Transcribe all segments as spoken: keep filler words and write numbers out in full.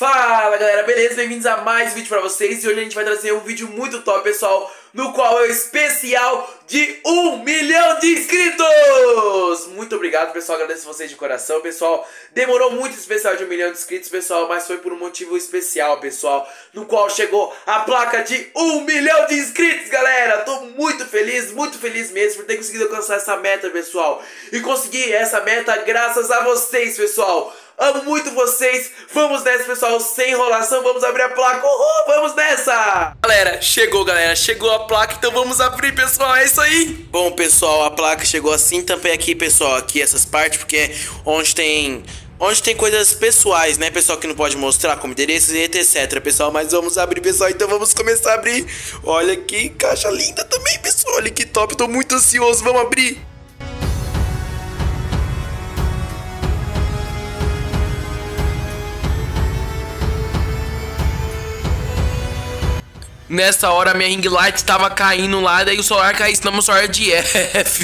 Fala galera, beleza? Bem-vindos a mais um vídeo pra vocês. E hoje a gente vai trazer um vídeo muito top, pessoal, no qual é o especial de um milhão de inscritos. Muito obrigado, pessoal, agradeço vocês de coração, pessoal. Demorou muito esse especial de um milhão de inscritos, pessoal, mas foi por um motivo especial, pessoal, no qual chegou a placa de um milhão de inscritos, galera. Tô muito feliz, muito feliz mesmo por ter conseguido alcançar essa meta, pessoal. E consegui essa meta graças a vocês, pessoal. Amo muito vocês, vamos nessa, pessoal, sem enrolação, vamos abrir a placa, uhul, vamos nessa! Galera, chegou, galera, chegou a placa, então vamos abrir, pessoal, é isso aí! Bom, pessoal, a placa chegou assim, tampei aqui, pessoal, aqui essas partes, porque é onde tem... Onde tem coisas pessoais, né, pessoal, que não pode mostrar, como endereços e etc, pessoal. Mas vamos abrir, pessoal, então vamos começar a abrir. Olha que caixa linda também, pessoal, olha que top, tô muito ansioso, vamos abrir! Nessa hora minha ring light tava caindo lá, daí o celular caiu, senão meu celular é de F.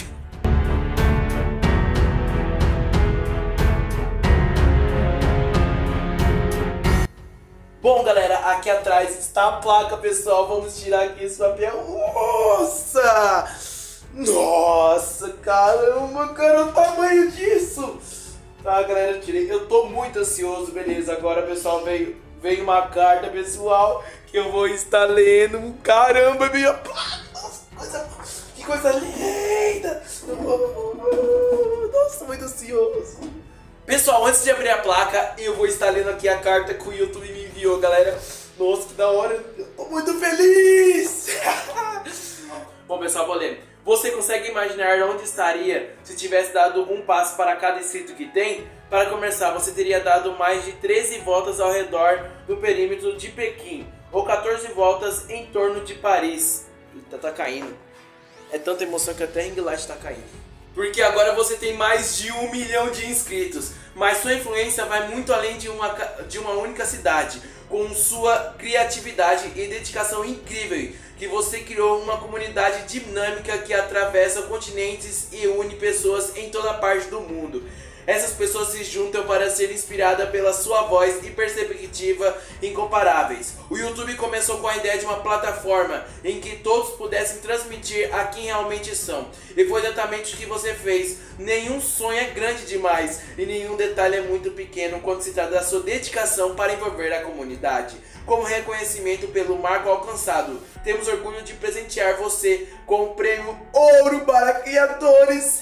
Bom, galera, aqui atrás está a placa, pessoal. Vamos tirar aqui esse papel. Nossa! Nossa, caramba, cara, o tamanho disso! Tá, galera, eu tirei. Eu tô muito ansioso, beleza. Agora, pessoal, veio, veio uma carta, pessoal, que eu vou estar lendo. Caramba, minha placa! Nossa, coisa, que coisa linda! Nossa, tô muito ansioso. Pessoal, antes de abrir a placa, eu vou estar lendo aqui a carta que o YouTube me enviou, galera. Nossa, que da hora! Eu tô muito feliz! Bom, pessoal, vou ler. Você consegue imaginar onde estaria se tivesse dado um passo para cada inscrito que tem? Para começar, você teria dado mais de treze voltas ao redor do perímetro de Pequim, ou quatorze voltas em torno de Paris. Eita, tá caindo. É tanta emoção que até a ring light tá caindo. Porque agora você tem mais de um milhão de inscritos, mas sua influência vai muito além de uma, de uma única cidade. Com sua criatividade e dedicação incrível, que você criou uma comunidade dinâmica que atravessa continentes e une pessoas em toda parte do mundo. Essas pessoas se juntam para ser inspiradas pela sua voz e perspectiva incomparáveis. O YouTube começou com a ideia de uma plataforma em que todos pudessem transmitir a quem realmente são. E foi exatamente o que você fez. Nenhum sonho é grande demais e nenhum detalhe é muito pequeno quando se trata da sua dedicação para envolver a comunidade. Como reconhecimento pelo marco alcançado, temos orgulho de presentear você com o prêmio Ouro para Criadores.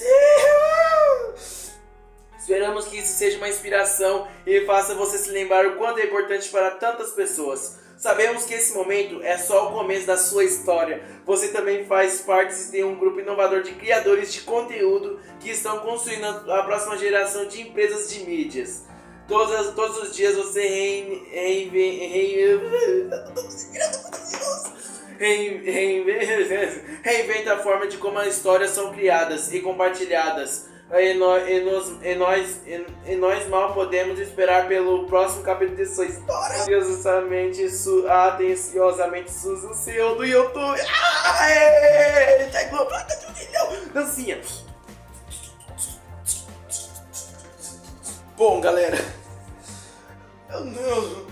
Esperamos que isso seja uma inspiração e faça você se lembrar o quanto é importante para tantas pessoas. Sabemos que esse momento é só o começo da sua história. Você também faz parte de um grupo inovador de criadores de conteúdo que estão construindo a próxima geração de empresas de mídias. Todos, todos os dias você rein, rein, rein, rein, rein, reinventa a forma de como as histórias são criadas e compartilhadas. E nós, e, nós, e, nós, e, e nós mal podemos esperar pelo próximo capítulo de sua história. Atenciosamente, su, atenciosamente seu do YouTube. Aê! Chegou a placa de um milhão! Dancinha! Bom, galera, eu não...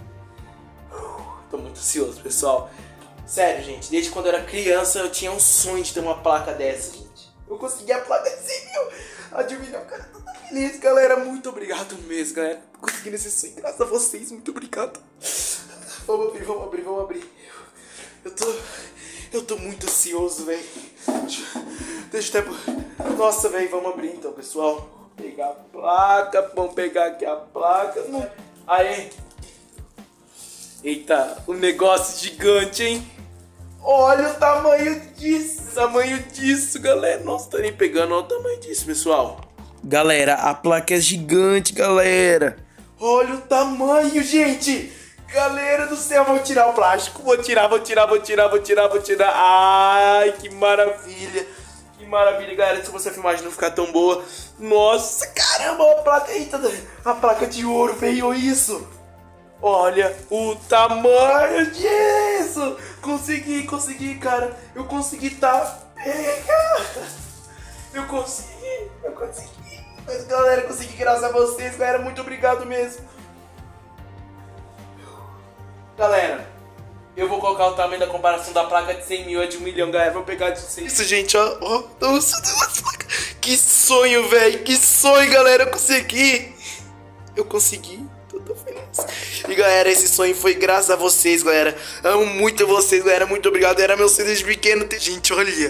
Tô muito ansioso, pessoal. Sério, gente, desde quando eu era criança eu tinha um sonho de ter uma placa dessa, gente. Eu consegui a placa de cem mil. A de um milhão, cara, tô tão feliz, galera. Muito obrigado mesmo, galera. Consegui esse sonho, graças a vocês. Muito obrigado. Vamos abrir, vamos abrir, vamos abrir. Eu tô... Eu tô muito ansioso, velho. Deixa eu até... Nossa, velho, vamos abrir então, pessoal. Vou pegar a placa, vamos pegar aqui a placa. Aí. Eita, um negócio gigante, hein? Olha o tamanho disso, o tamanho disso, galera. Nossa, tá nem pegando, olha o tamanho disso, pessoal. Galera, a placa é gigante, galera. Olha o tamanho, gente. Galera do céu, vou tirar o plástico. Vou tirar, vou tirar, vou tirar, vou tirar, vou tirar. Ai, que maravilha. Que maravilha, galera. Se você a filmagem não ficar tão boa. Nossa, caramba, a placa. Eita, a placa de ouro veio isso. Olha o tamanho disso! Consegui, consegui, cara. Eu consegui, tá? Pega! Eu consegui, eu consegui. Mas, galera, eu consegui graças a vocês, galera. Muito obrigado mesmo. Galera, eu vou colocar o tamanho da comparação da placa de cem mil a de um milhão, galera. Vou pegar de cem. Isso, gente, ó. ó nossa, nossa, que sonho, velho. Que sonho, galera. Eu consegui. Eu consegui. Tô, tô feliz. E, galera, esse sonho foi graças a vocês, galera. Amo muito vocês, galera. Muito obrigado. Era meu sonho desde pequeno. Gente, olha.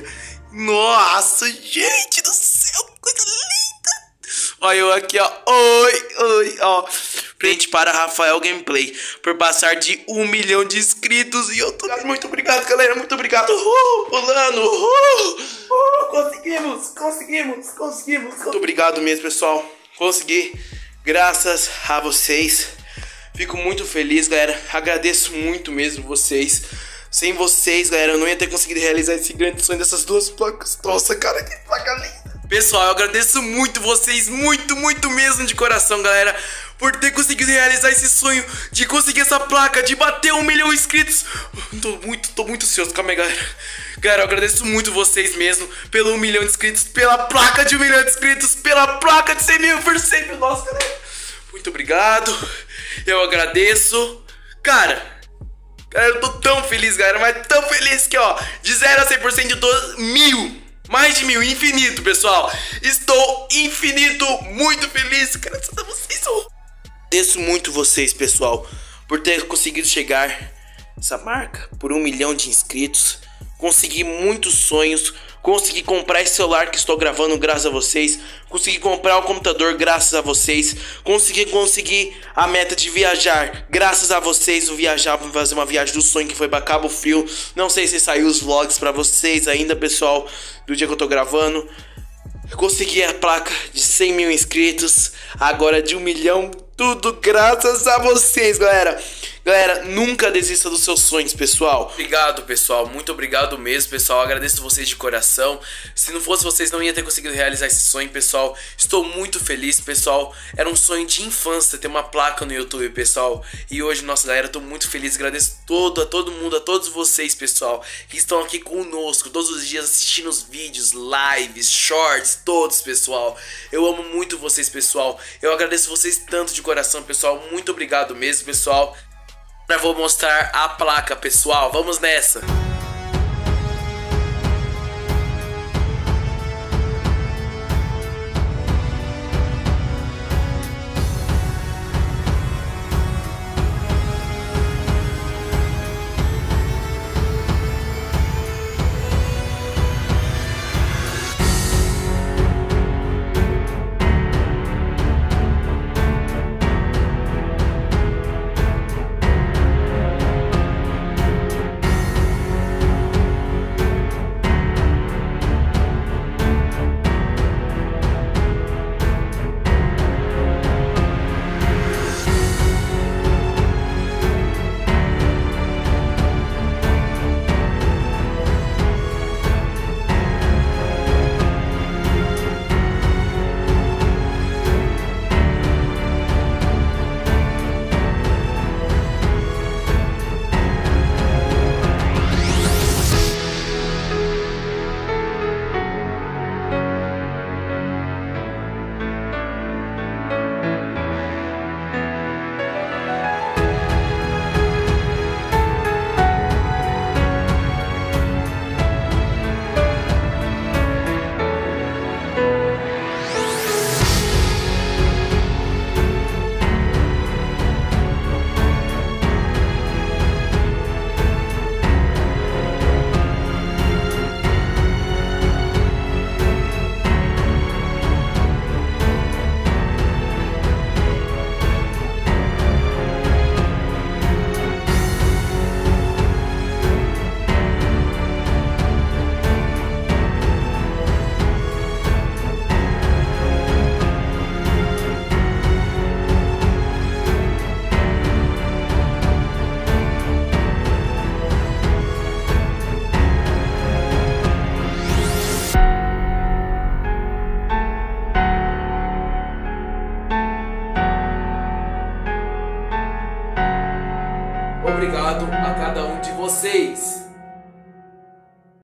Nossa, gente do céu. Coisa linda. Olha eu aqui, ó. Oi, oi, ó. Frente para Rafael Gameplay por passar de um milhão de inscritos. E eu tô... Muito obrigado, galera. Muito obrigado. Uhul, pulando. Uhul. Uhul, conseguimos, conseguimos, conseguimos. Muito obrigado mesmo, pessoal. Consegui. Graças a vocês. Fico muito feliz, galera. Agradeço muito mesmo vocês. Sem vocês, galera, eu não ia ter conseguido realizar esse grande sonho dessas duas placas. Nossa, cara, que placa linda. Pessoal, eu agradeço muito vocês, muito, muito mesmo de coração, galera, por ter conseguido realizar esse sonho de conseguir essa placa, de bater um milhão de inscritos. Tô muito, tô muito ansioso, calma aí, galera. Galera, eu agradeço muito vocês mesmo pelo um milhão de inscritos, pela placa de um milhão de inscritos, pela placa de cem mil por sempre. Nossa, galera, muito obrigado. Eu agradeço. Cara, cara, eu tô tão feliz, galera, mas tão feliz que, ó, de zero a cem por cento de todos, mil. Mais de mil, infinito, pessoal. Estou infinito, muito feliz. Graças a vocês. Eu agradeço muito vocês, pessoal, por ter conseguido chegar essa marca por um milhão de inscritos. Consegui muitos sonhos. Consegui comprar esse celular que estou gravando graças a vocês. Consegui comprar o computador graças a vocês. Consegui conseguir a meta de viajar graças a vocês. Vou viajar, vou fazer uma viagem do sonho que foi pra Cabo Frio. Não sei se saiu os vlogs pra vocês ainda, pessoal, do dia que eu tô gravando. Consegui a placa de cem mil inscritos. Agora de um milhão. Tudo graças a vocês, galera. Galera, nunca desista dos seus sonhos, pessoal. Obrigado, pessoal. Muito obrigado mesmo, pessoal. Agradeço vocês de coração. Se não fosse vocês, não ia ter conseguido realizar esse sonho, pessoal. Estou muito feliz, pessoal. Era um sonho de infância ter uma placa no YouTube, pessoal. E hoje, nossa, galera, estou muito feliz. Agradeço todo, a todo mundo, a todos vocês, pessoal, que estão aqui conosco todos os dias assistindo os vídeos, lives, shorts, todos, pessoal. Eu amo muito vocês, pessoal. Eu agradeço vocês tanto de coração, pessoal. Muito obrigado mesmo, pessoal. Eu vou mostrar a placa, pessoal. Vamos nessa.